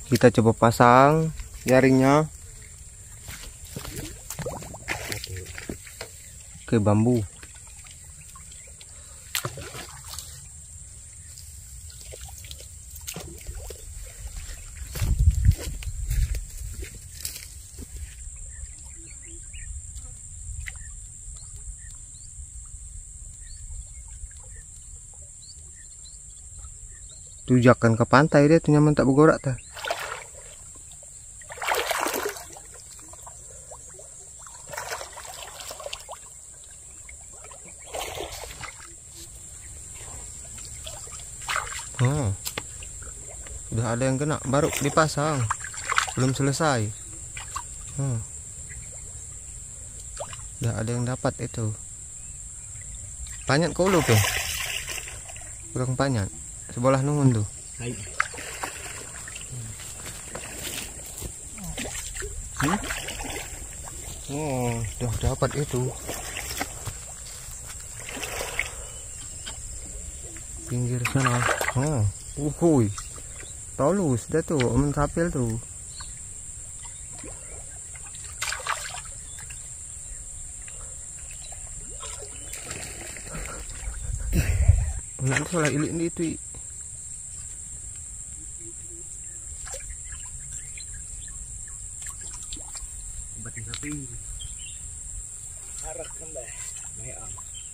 Kita coba pasang jaringnya ke bambu. Tujakan ke pantai dia tuh nyaman tak bergerak ta. Sudah ada yang kena, baru dipasang, belum selesai. Sudah ada yang dapat itu. Panyat kau lu tuh, kurang panyat. Sebelah nungun tuh. Oh, sudah dapat itu. Pinggir sana. Uhuy. Tolus dah tuh, mensapil tuh. Nak solat ilik ni tu. Batin sapi. Arak kembali. Mayam.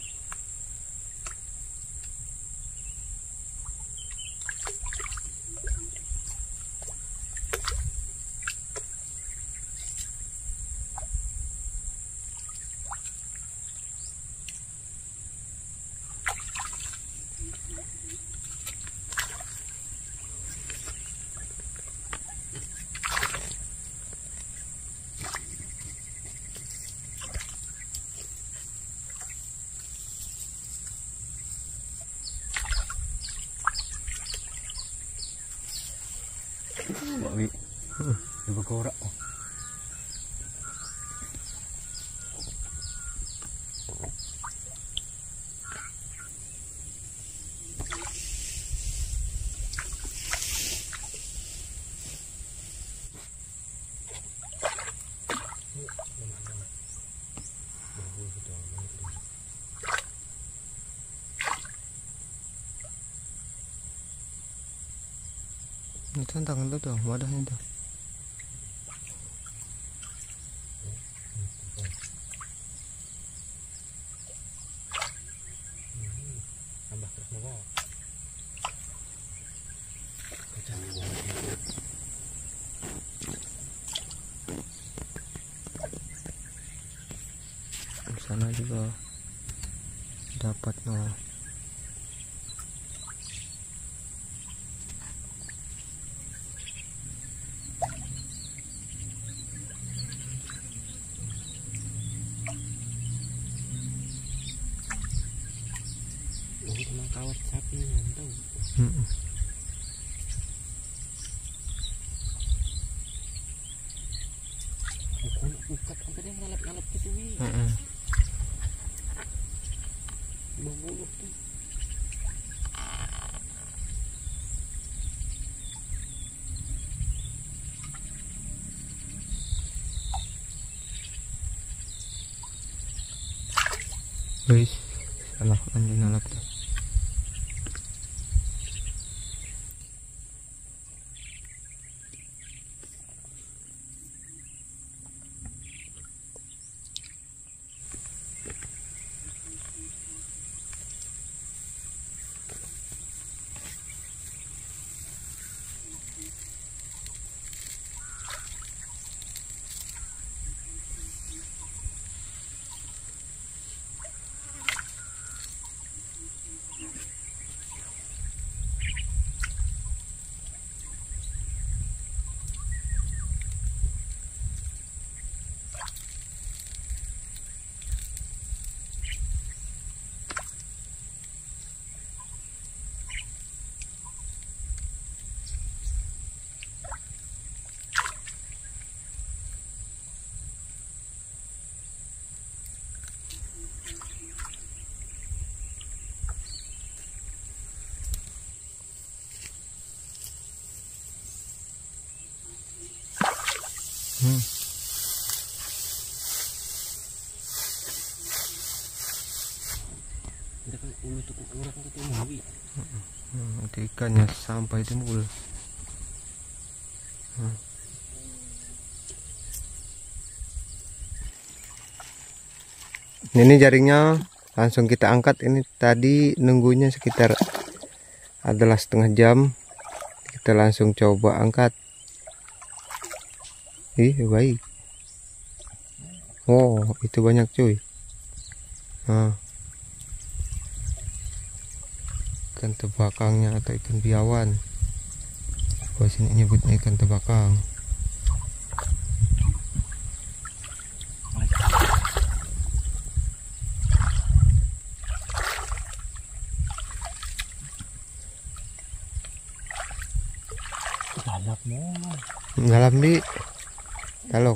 Bawi. Dia berkorak. Itu tangan lu tuh, wadahnya tuh. Di sana juga dapat no. Kawat sapi nantau. Bukan ukat angkat yang ngalap-ngalap gitu wi. Bulu tuh. Wis, salah lanjut ngalap tuh. Ada kan ulu tuh orang kan ketemu wi. Itu ikannya sampai timbul. Ini jaringnya langsung kita angkat. Ini tadi nunggunya sekitar adalah setengah jam. Kita langsung coba angkat. Ih, baik. Oh, itu banyak cuy. Nah, ikan tebakangnya atau ikan biawan. Gua sini nyebutnya ikan tebakang. Dalam di talok.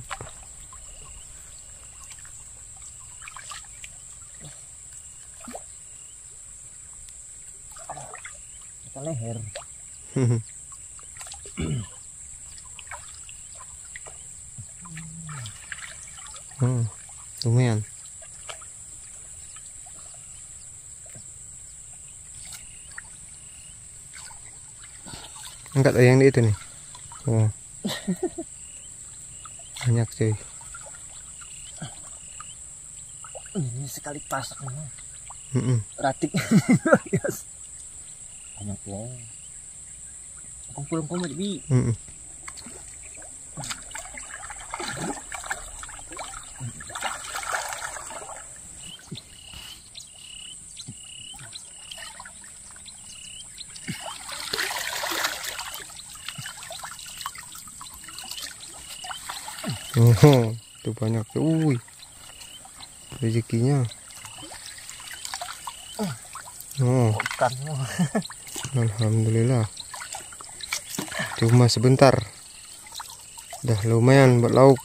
Kita leher. Lumayan. Angkat yang di itu nih. Oh. Banyak cuy. Ini sekali pasak nih. Ratik. Yes. Banyak loh. Kumpul-kumpul aja bi. Itu banyak tuh. Rezekinya. Ikan. Alhamdulillah. Cuma sebentar. Dah lumayan buat lauk.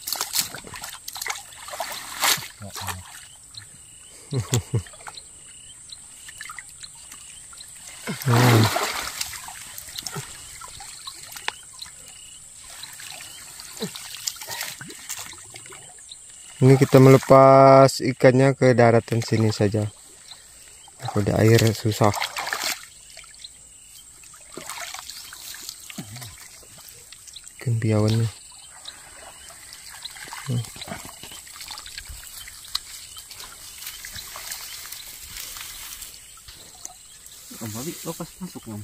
Ini kita melepas ikannya ke daratan sini saja. Kalau di air susah. Ikan biawannya. Babi lepas masuk dong.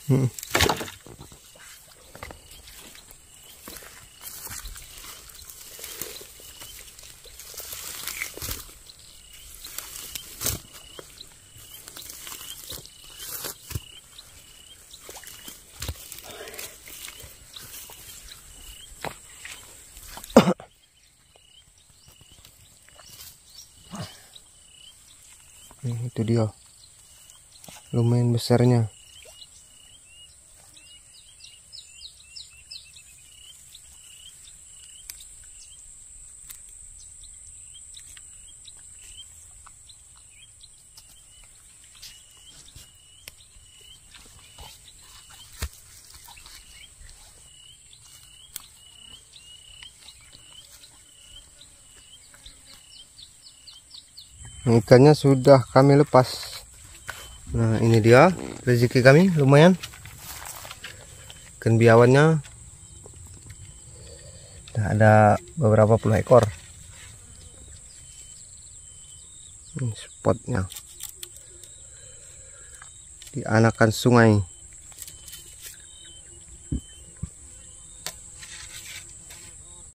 Itu dia. Lumayan besarnya. Ikannya sudah kami lepas. Nah, ini dia rezeki kami, lumayan. Ikan biawannya ada beberapa puluh ekor. Ini spotnya di anakan sungai.